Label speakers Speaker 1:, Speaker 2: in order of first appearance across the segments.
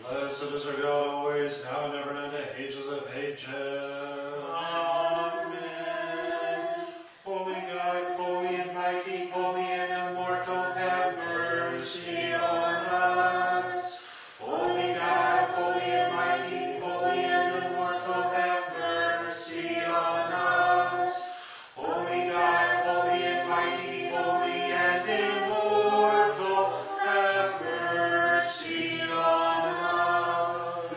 Speaker 1: Blessed is our God always, now and ever, and unto ages of ages.
Speaker 2: Amen. Holy God, holy and mighty, holy and immortal, have mercy on us. Holy God, holy and mighty, holy and immortal, have mercy on us. Holy God, holy and mighty, holy and immortal, have mercy on us.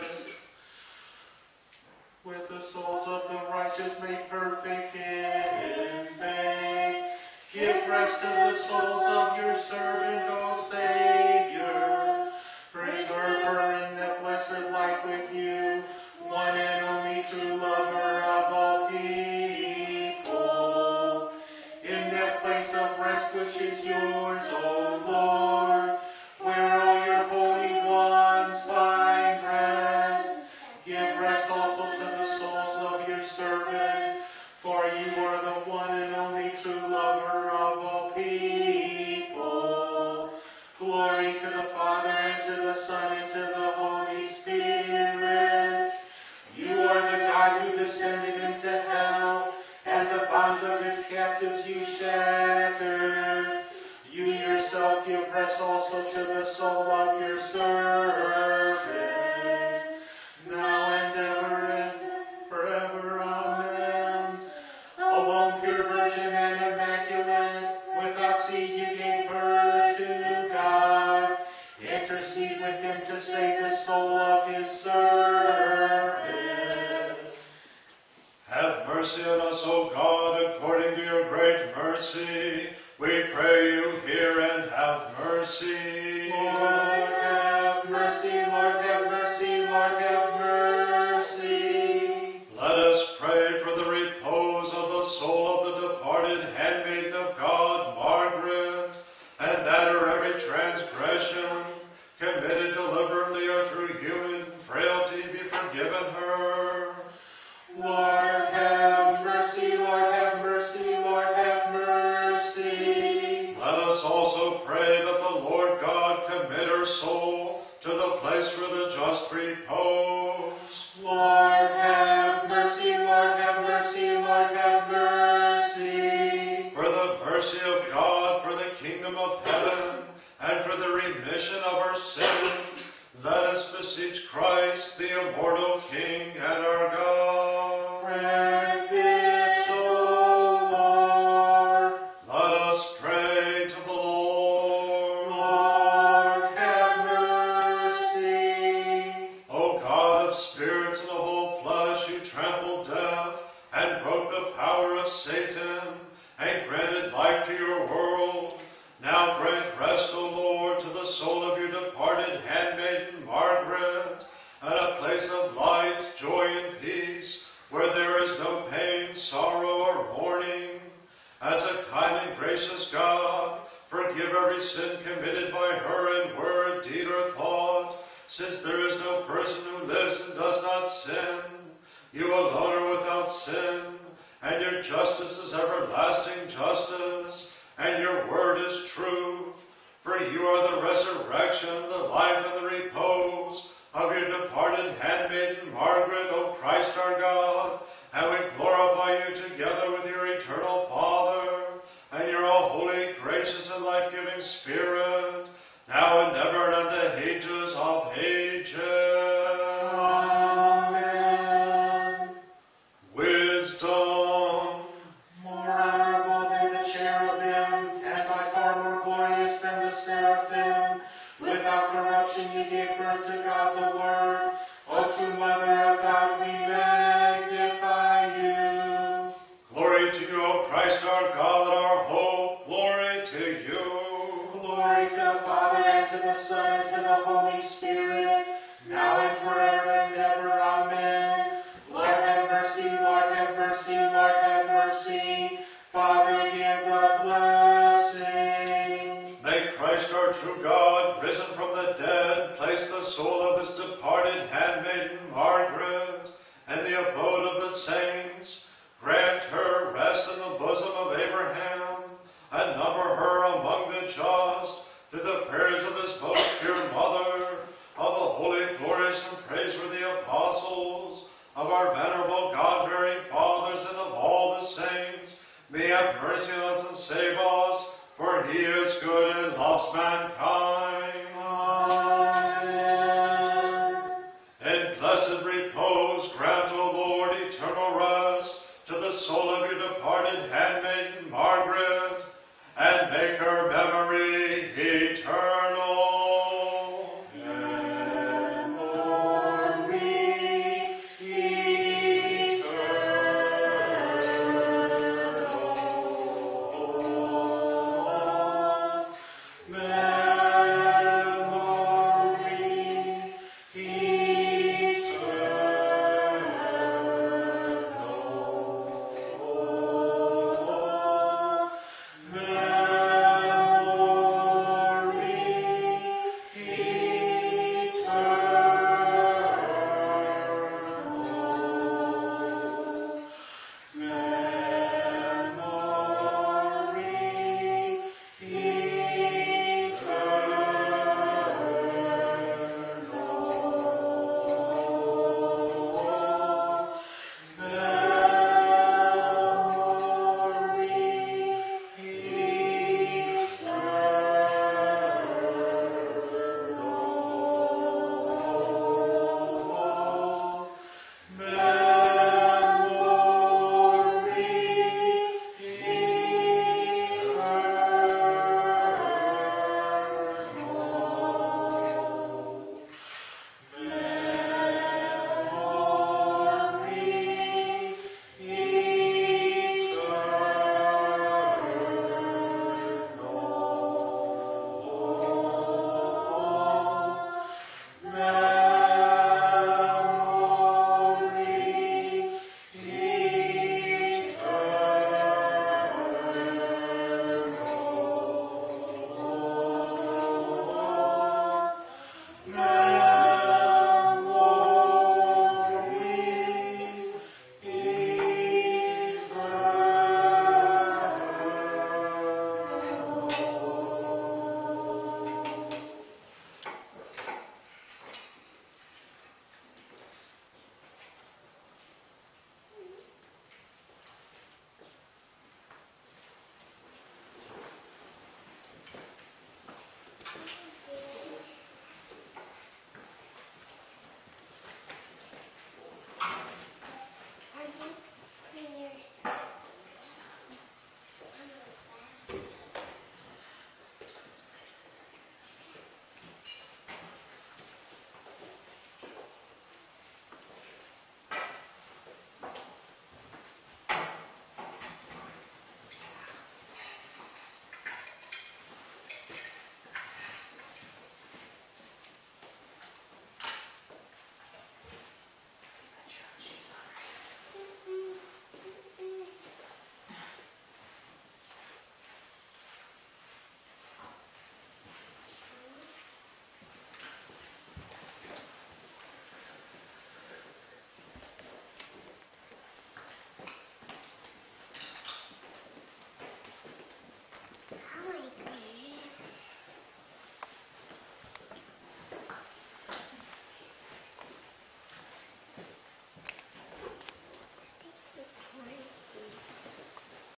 Speaker 2: With the souls of the righteous made perfect in faith, give rest to the souls of your servant, O Savior. Preserve her in that blessed life with you, one and only true lover of all people. In that place of rest which is yours, O Lord, where all your holy ones find rest, give rest also to the souls of your servant, for you are the one and only true lover of all people. Glory to the Father, and to the Son, and to the Holy Spirit. You are the God who descended into hell, and the bonds of its captives you shattered. You yourself give rest also to the soul of your servant, now and ever and forever. Amen. Alone, pure virgin and immaculate, without seed you gave birth to God. Intercede with him to save the soul of his servant.
Speaker 1: Have mercy on us, O God, according to your great mercy. We pray you hear and have mercy.
Speaker 2: Lord, have mercy. Lord, have mercy. Lord, have mercy.
Speaker 1: Let us pray for the repose of the soul of the departed handmaiden of God, Margaret, and that her every transgression, committed deliberately or through human frailty, be forgiven her.
Speaker 2: Lord, have mercy. Lord, have mercy. Lord, have mercy.
Speaker 1: Let us also pray that the Lord God commit her soul to the place where the just repose.
Speaker 2: Lord, have mercy. Lord, have mercy. Lord, have mercy.
Speaker 1: For the mercy of God, for the kingdom of heaven, and for the remission of our sins, let us beseech Christ, the immortal King and our God.
Speaker 2: Grant this, O Lord.
Speaker 1: Let us pray to the Lord.
Speaker 2: Lord, have mercy.
Speaker 1: O God of spirits and of all flesh, you trampled death and broke the power of Satan and granted life to your world. Now grant rest, O Lord, to the soul of your departed handmaiden Margaret, and a place of light, joy, and peace, where there is no pain, sorrow, or mourning. As a kind and gracious God, forgive every sin committed by her in word, deed, or thought, since there is no person who lives and does not sin. You alone are without sin, and your justice is everlasting justice, and your word is truth. For you are the resurrection, the life, and the repose of your departed handmaiden Margaret, O Christ our God, and we glorify you together with your eternal Father, and your all-holy, gracious, and life-giving Spirit, now and ever, and unto ages of ages.
Speaker 2: Amen.
Speaker 1: Wisdom.
Speaker 2: More honorable than the cherubim, and by far more glorious than the seraphim, without corruption you gave birth to God the Word. O true Mother of God, we magnify you.
Speaker 1: Glory to you, O Christ our God, our hope. Glory to you.
Speaker 2: Glory to the Father, and to the Son, and to the Holy Spirit, now and forever and ever. Amen. Lord, have mercy. Lord, have mercy. Lord, have mercy. Father, give the blessing.
Speaker 1: May Christ our true God, risen from the dead, place the soul of his departed handmaiden Margaret and the abode of the saints. Grant her rest in the bosom of Abraham, and number her among the just, through the prayers of his most pure mother, of the Holy mankind.